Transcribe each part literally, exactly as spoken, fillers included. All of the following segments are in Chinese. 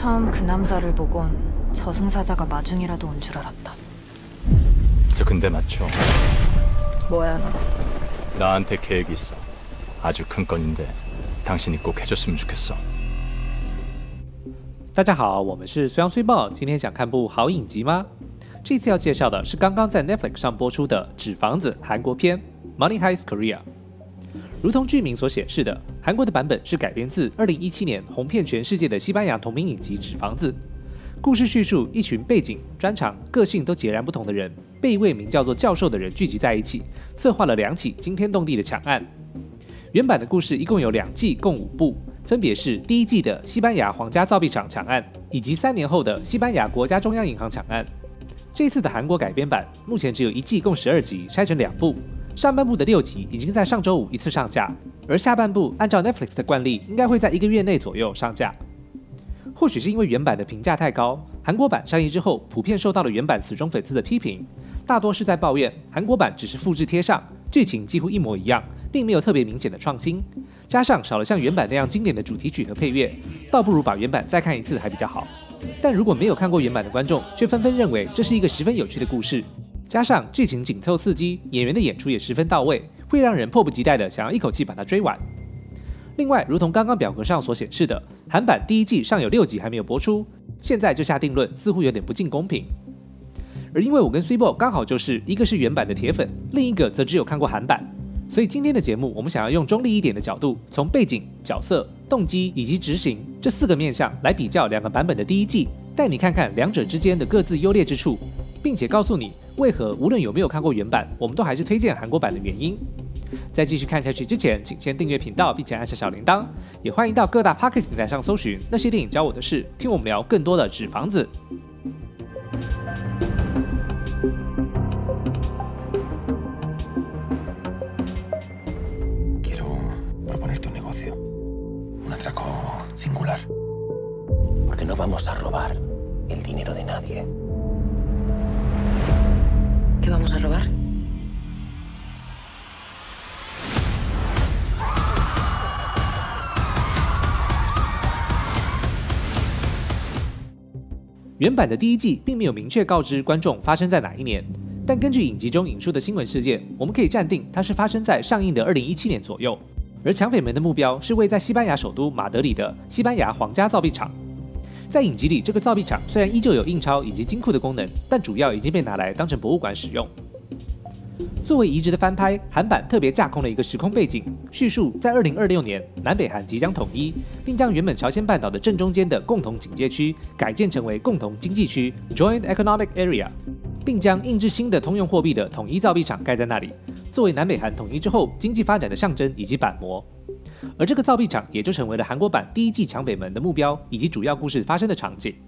처음 그 남자를 보곤 저승사자가 마중이라도 온 줄 알았다. 저 근데 맞죠? 뭐야 너? 나한테 계획이 있어. 아주 큰 건인데 당신이 꼭 해줬으면 좋겠어. 大家好，我们是随阳随报，今天想看部好影集吗？这次要介绍的是刚刚在 Netflix 上播出的《纸房子》韩国篇 Money Heist Korea。如同剧名所显示的，韩国的版本是改编自二零一七年红遍全世界的西班牙同名影集《纸房子》。故事叙述一群背景、专长、个性都截然不同的人，被一位名叫做教授的人聚集在一起，策划了两起惊天动地的抢案。原版的故事一共有两季，共五部。分别是第一季的西班牙皇家造币厂抢案，以及三年后的西班牙国家中央银行抢案。这次的韩国改编版目前只有一季，共十二集，拆成两部。上半部的六集已经在上周五一次上架，而下半部按照 Netflix 的惯例，应该会在一个月内左右上架。或许是因为原版的评价太高，韩国版上映之后普遍受到了原版死忠粉丝的批评，大多是在抱怨韩国版只是复制贴上，剧情几乎一模一样，并没有特别明显的创新。加上少了像原版那样经典的主题曲和配乐，倒不如把原版再看一次还比较好。但如果没有看过原版的观众，却纷纷认为这是一个十分有趣的故事，加上剧情紧凑刺激，演员的演出也十分到位，会让人迫不及待的想要一口气把它追完。另外，如同刚刚表格上所显示的，韩版第一季尚有六集还没有播出，现在就下定论，似乎有点不尽公平。而因为我跟 Suibo 刚好就是一个是原版的铁粉，另一个则只有看过韩版。所以今天的节目，我们想要用中立一点的角度，从背景、角色、动机以及执行这四个面向来比较两个版本的第一季，带你看看两者之间的各自优劣之处，并且告诉你为何无论有没有看过原版，我们都还是推荐韩国版的原因。在继续看下去之前，请先订阅频道，并且按下小铃铛，也欢迎到各大 Podcast 平台上搜寻那些电影教我的事，听我们聊更多的纸房子。 Singular. Porque no vamos a robar el dinero de nadie. ¿Qué vamos a robar? 原版的第一季并没有明确告知观众发生在哪一年，但根据影集中引述的新闻事件，我们可以暂定它是发生在上映的二零一七年左右。而抢匪们的目标是位在西班牙首都马德里的西班牙皇家造币厂。在影集里，这个造币厂虽然依旧有印钞以及金库的功能，但主要已经被拿来当成博物馆使用。作为移植的翻拍，韩版特别架空了一个时空背景，叙述在二零二六年南北韩即将统一，并将原本朝鲜半岛的正中间的共同警戒区改建成为共同经济区 （Joint Economic Area）， 并将印制新的通用货币的统一造币厂盖在那里，作为南北韩统一之后经济发展的象征以及板模。而这个造币厂也就成为了韩国版第一季抢匪们的目标以及主要故事发生的场景。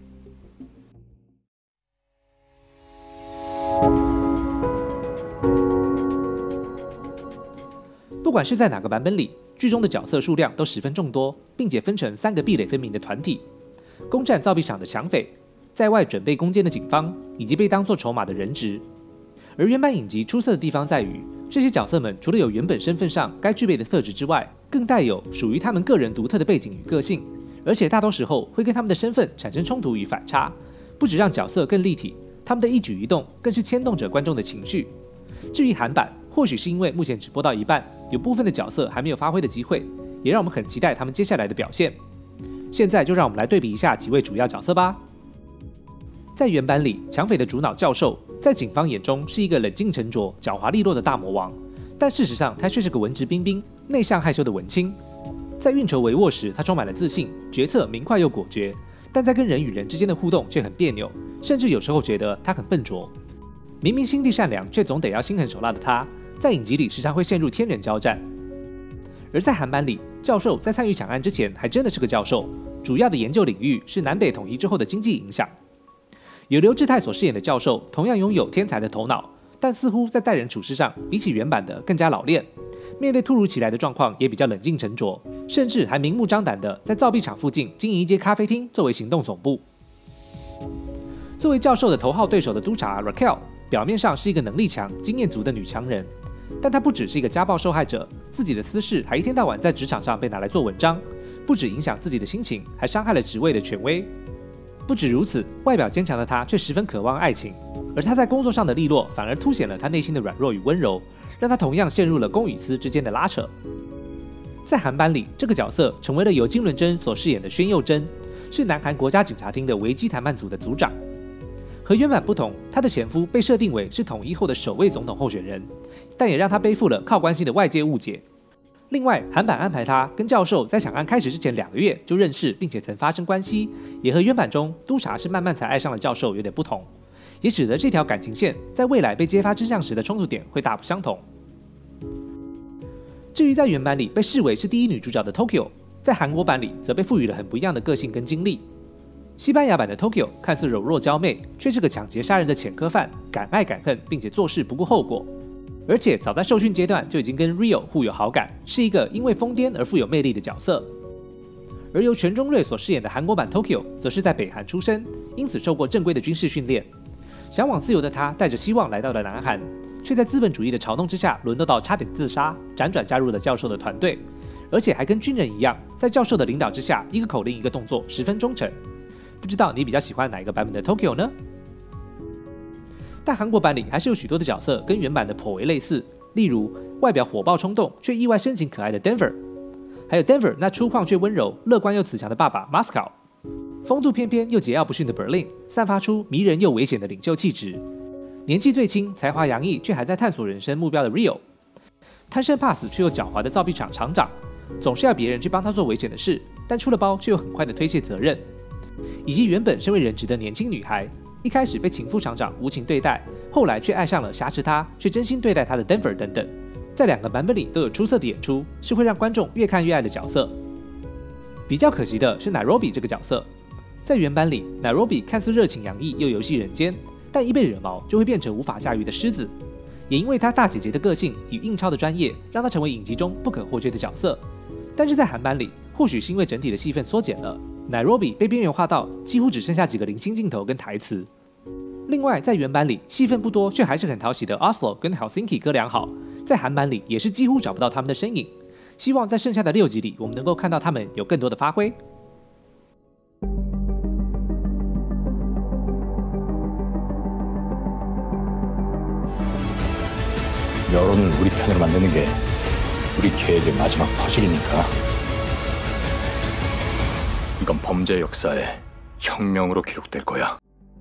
不管是在哪个版本里，剧中的角色数量都十分众多，并且分成三个壁垒分明的团体：攻占造币厂的抢匪，在外准备攻坚的警方，以及被当作筹码的人质。而原版影集出色的地方在于，这些角色们除了有原本身份上该具备的特质之外，更带有属于他们个人独特的背景与个性，而且大多时候会跟他们的身份产生冲突与反差，不只让角色更立体，他们的一举一动更是牵动着观众的情绪。至于韩版，或许是因为目前只播到一半，有部分的角色还没有发挥的机会，也让我们很期待他们接下来的表现。现在就让我们来对比一下几位主要角色吧。在原版里，抢匪的主脑教授在警方眼中是一个冷静沉着、狡猾利落的大魔王，但事实上他却是个文质彬彬、内向害羞的文青。在运筹帷幄时，他充满了自信，决策明快又果决，但在跟人与人之间的互动却很别扭，甚至有时候觉得他很笨拙。明明心地善良，却总得要心狠手辣的他，在影集里时常会陷入天人交战。而在韩版里，教授在参与抢案之前还真的是个教授，主要的研究领域是南北统一之后的经济影响。由刘志泰所饰演的教授同样拥有天才的头脑，但似乎在待人处事上比起原版的更加老练，面对突如其来的状况也比较冷静沉着，甚至还明目张胆的在造币厂附近经营一间咖啡厅作为行动总部。作为教授的头号对手的督察 Raquel， 表面上是一个能力强、经验足的女强人，但她不只是一个家暴受害者，自己的私事还一天到晚在职场上被拿来做文章，不止影响自己的心情，还伤害了职位的权威。 不止如此，外表坚强的他却十分渴望爱情，而他在工作上的利落反而凸显了他内心的软弱与温柔，让他同样陷入了公与私之间的拉扯。在韩版里，这个角色成为了由金伦珍所饰演的宣佑珍，是南韩国家警察厅的危机谈判组的组长。和原版不同，他的前夫被设定为是统一后的首位总统候选人，但也让他背负了靠关系的外界误解。另外，韩版安排他跟教授在抢案开始之前两个月就认识，并且曾发生关系，也和原版中督察是慢慢才爱上了教授有点不同，也使得这条感情线在未来被揭发真相时的冲突点会大不相同。至于在原版里被视为是第一女主角的 Tokyo， 在韩国版里则被赋予了很不一样的个性跟经历。西班牙版的 Tokyo 看似柔弱娇媚，却是个抢劫杀人的前科犯，敢爱敢恨，并且做事不顾后果。而且早在受训阶段就已经跟 Rio 互有好感，是一个因为疯癫而富有魅力的角色。而由全中瑞所饰演的韩国版 Tokyo 则是在北韩出生，因此受过正规的军事训练。向往自由的他带着希望来到了南韩，却在资本主义的嘲弄之下沦落到差点自杀，辗转加入了教授的团队，而且还跟军人一样，在教授的领导之下，一个口令一个动作，十分忠诚。不知道你比较喜欢哪一个版本的 Tokyo 呢？但韩国版里还是有许多的角色跟原版的颇为类似，例如外表火爆冲动却意外深情可爱的 Denver， 还有 Denver 那粗犷却温柔、乐观又慈祥的爸爸 Moscow， 风度翩翩又桀骜不驯的 Berlin， 散发出迷人又危险的领袖气质。年纪最轻、才华洋溢却还在探索人生目标的 Rio， 贪生怕死却又狡猾的造币厂厂长，总是要别人去帮他做危险的事，但出了包却又很快的推卸责任。以及原本身为人质的年轻女孩，一开始被情妇厂长无情对待，后来却爱上了挟持她却真心对待她的 Denver 等等，在两个版本里都有出色的演出，是会让观众越看越爱的角色。比较可惜的是 Nairobi 这个角色，在原版里 Nairobi 看似热情洋溢又游戏人间，但一被惹毛就会变成无法驾驭的狮子。也因为她大姐姐的个性与硬超的专业，让她成为影集中不可或缺的角色。但是在韩版里，或许是因为整体的戏份缩减了，Nairobi 被边缘化到几乎只剩下几个零星镜头跟台词。另外，在原版里戏份不多却还是很讨喜的 Oslo 跟 Helsinki 哥俩好，在韩版里也是几乎找不到他们的身影。希望在剩下的六集里，我们能够看到他们有更多的发挥。 여론을 우리 편으로 만드는 게 우리 계획의 마지막 퍼즐이니까. 이건 범죄 역사의 혁명으로 기록될 거야.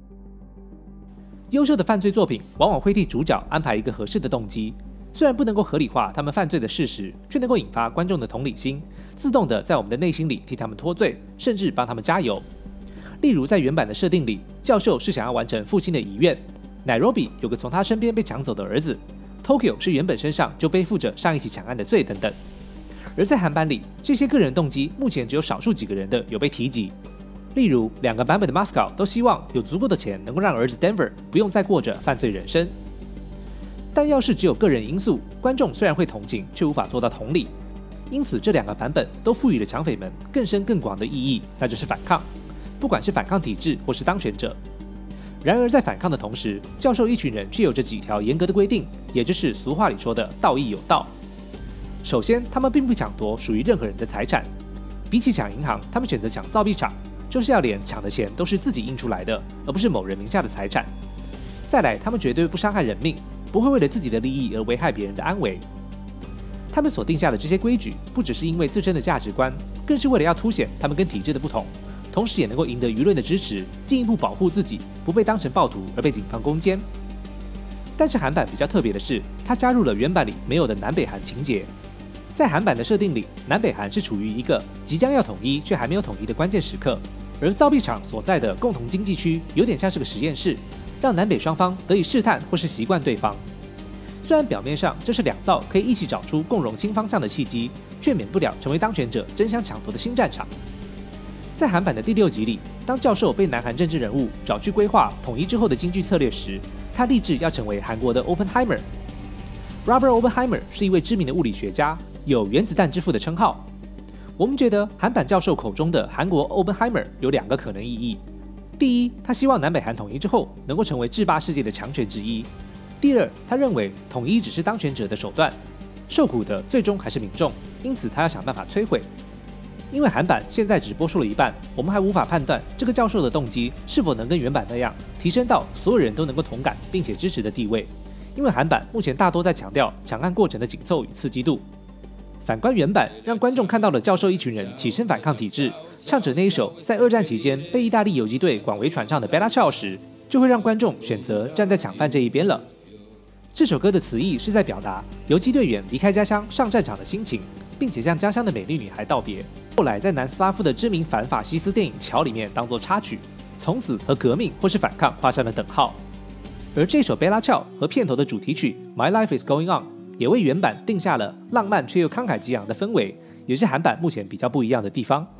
优秀的犯罪作品往往会替主角安排一个合适的动机，虽然不能够合理化他们犯罪的事实，却能够引发观众的同理心，自动的在我们的内心里替他们脱罪，甚至帮他们加油。例如在原版的设定里，教授是想要完成父亲的遗愿 ，Nairobi 有个从他身边被抢走的儿子。 Tokyo 是原本身上就背负着上一起抢案的罪等等，而在韩版里，这些个人动机目前只有少数几个人的有被提及。例如，两个版本的 Moscow 都希望有足够的钱能够让儿子 Denver 不用再过着犯罪人生。但要是只有个人因素，观众虽然会同情，却无法做到同理。因此，这两个版本都赋予了抢匪们更深更广的意义，那就是反抗，不管是反抗体制或是当权者。 然而，在反抗的同时，教授一群人却有着几条严格的规定，也就是俗话里说的“道义有道”。首先，他们并不抢夺属于任何人的财产，比起抢银行，他们选择抢造币厂，就是要连抢的钱都是自己印出来的，而不是某人名下的财产。再来，他们绝对不伤害人命，不会为了自己的利益而危害别人的安危。他们所定下的这些规矩，不只是因为自身的价值观，更是为了要凸显他们跟体制的不同。 同时也能够赢得舆论的支持，进一步保护自己不被当成暴徒而被警方攻坚。但是韩版比较特别的是，它加入了原版里没有的南北韩情节。在韩版的设定里，南北韩是处于一个即将要统一却还没有统一的关键时刻，而造币厂所在的共同经济区有点像是个实验室，让南北双方得以试探或是习惯对方。虽然表面上这是两造可以一起找出共荣新方向的契机，却免不了成为当权者争相抢夺的新战场。 在韩版的第六集里，当教授被南韩政治人物找去规划统一之后的经济策略时，他立志要成为韩国的 Oppenheimer。Robert Oppenheimer 是一位知名的物理学家，有“原子弹之父”的称号。我们觉得韩版教授口中的韩国 Oppenheimer 有两个可能意义：第一，他希望南北韩统一之后能够成为制霸世界的强权之一；第二，他认为统一只是当权者的手段，受苦的最终还是民众，因此他要想办法摧毁。 因为韩版现在只播出了一半，我们还无法判断这个教授的动机是否能跟原版那样提升到所有人都能够同感并且支持的地位。因为韩版目前大多在强调抢案过程的紧凑与刺激度，反观原版让观众看到了教授一群人起身反抗体制，唱着那一首在二战期间被意大利游击队广为传唱的 Bella Ciao 时，就会让观众选择站在抢犯这一边了。这首歌的词意是在表达游击队员离开家乡上战场的心情，并且向家乡的美丽女孩道别。后来在南斯拉夫的知名反法西斯电影《桥》里面当作插曲，从此和革命或是反抗画上了等号。而这首 Bella Ciao 和片头的主题曲 My Life Is Going On 也为原版定下了浪漫却又慷慨激昂的氛围，也是韩版目前比较不一样的地方。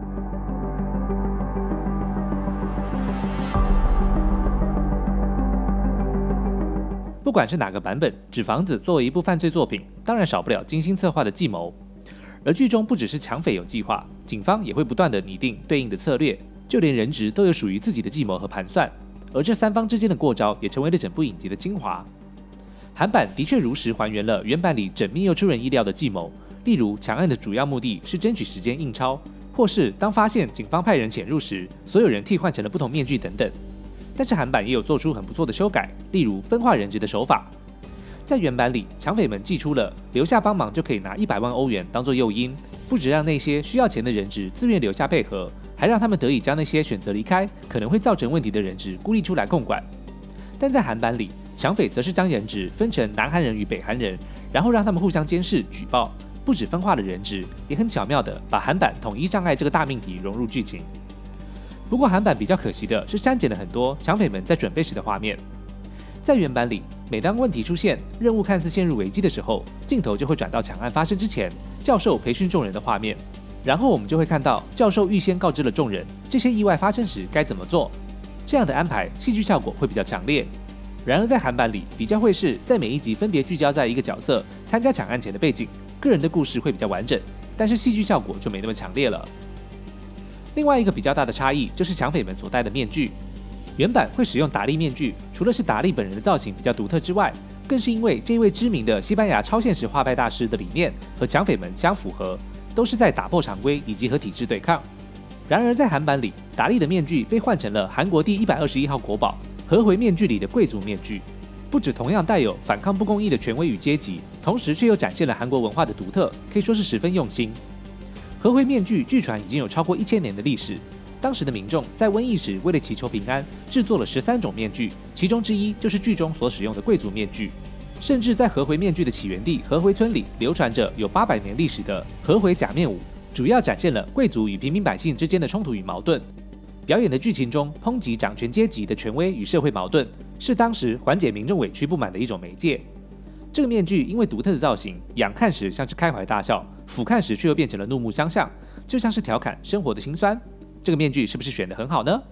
不管是哪个版本，《纸房子》作为一部犯罪作品，当然少不了精心策划的计谋。而剧中不只是抢匪有计划，警方也会不断的拟定对应的策略，就连人质都有属于自己的计谋和盘算。而这三方之间的过招，也成为了整部影集的精华。韩版的确如实还原了原版里缜密又出人意料的计谋，例如抢案的主要目的是争取时间印钞，或是当发现警方派人潜入时，所有人替换成了不同面具等等。但是韩版也有做出很不错的修改，例如分化人质的手法。在原版里，抢匪们祭出了留下帮忙就可以拿一百万欧元当做诱因，不只让那些需要钱的人质自愿留下配合，还让他们得以将那些选择离开可能会造成问题的人质孤立出来控管。但在韩版里，抢匪则是将人质分成南韩人与北韩人，然后让他们互相监视举报，不止分化了人质，也很巧妙地把韩版统一障碍这个大命题融入剧情。不过韩版比较可惜的是删减了很多抢匪们在准备时的画面。在原版里，每当问题出现，任务看似陷入危机的时候，镜头就会转到抢案发生之前，教授培训众人的画面，然后我们就会看到教授预先告知了众人这些意外发生时该怎么做。这样的安排戏剧效果会比较强烈。然而在韩版里，比较会是在每一集分别聚焦在一个角色参加抢案前的背景，个人的故事会比较完整，但是戏剧效果就没那么强烈了。另外一个比较大的差异就是抢匪们所戴的面具。原版会使用达利面具，除了是达利本人的造型比较独特之外，更是因为这位知名的西班牙超现实画派大师的理念和抢匪们相符合，都是在打破常规以及和体制对抗。然而在韩版里，达利的面具被换成了韩国第一百二十一号国宝和回面具里的贵族面具，不止同样带有反抗不公义的权威与阶级，同时却又展现了韩国文化的独特，可以说是十分用心。和回面具据传已经有超过一千年的历史，当时的民众在瘟疫时为了祈求平安，制作了十三种面具，其中之一就是剧中所使用的贵族面具。甚至在和回面具的起源地和回村里，流传着有八百年历史的和回假面舞，主要展现了贵族与平民百姓之间的冲突与矛盾。表演的剧情中抨击掌权阶级的权威与社会矛盾，是当时缓解民众委屈不满的一种媒介。这个面具因为独特的造型，仰看时像是开怀大笑，俯瞰时却又变成了怒目相向，就像是调侃生活的辛酸。这个面具是不是选得很好呢？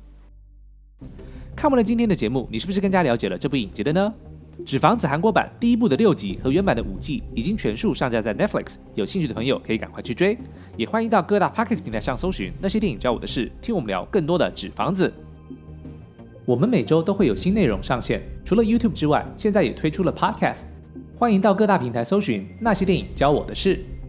看完了今天的节目，你是不是更加了解了这部影集的呢？《纸房子》韩国版第一部的六集和原版的五季已经全数上架在 Netflix， 有兴趣的朋友可以赶快去追，也欢迎到各大 Podcast 平台上搜寻那些电影教我的事，听我们聊更多的《纸房子》。我们每周都会有新内容上线，除了 YouTube 之外，现在也推出了 Podcast， 欢迎到各大平台搜寻那些电影教我的事。